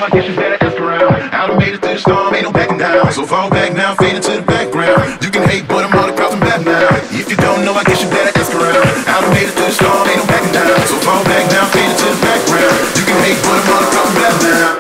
I guess you better ask around. I done made it through the storm, ain't no backing down. So fall back now, fade into the background. You can hate, but I'm all across the map now. If you don't know, I guess you better ask around. I done made it through the storm, ain't no backing down. So fall back now, fade into the background. You can hate, but I'm all across the map now.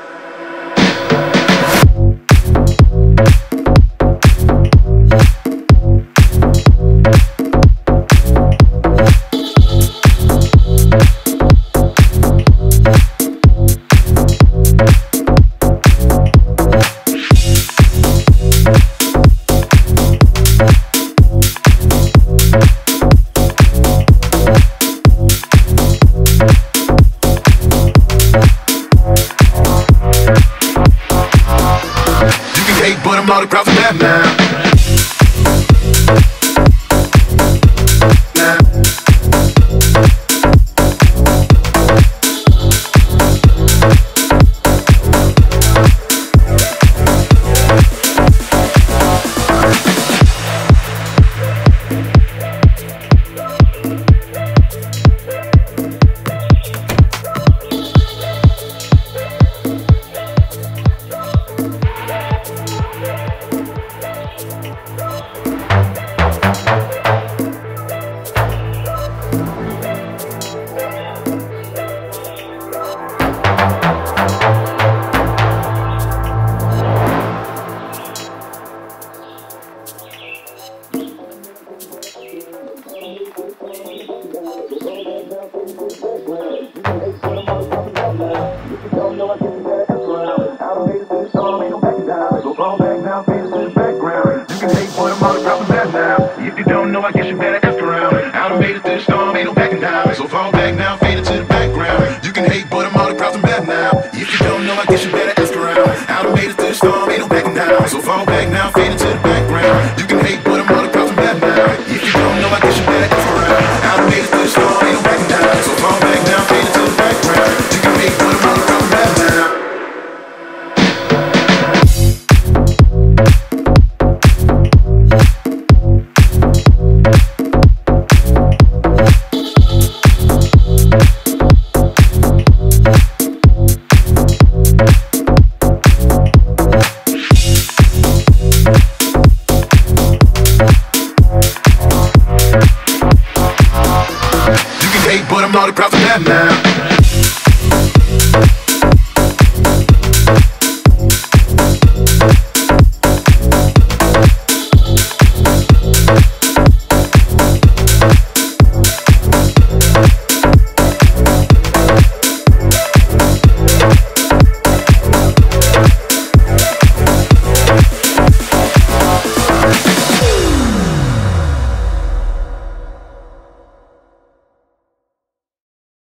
But I'm all across the map now. If you don't know, I guess you better ask around. I done made it through the storm, ain't no backing down. So fall back now, fade into the background. You can hate, but I'm all across the map now. If you don't know, I guess you better ask around. I done made it through the storm, ain't no backing down. So fall back now, fade into the background.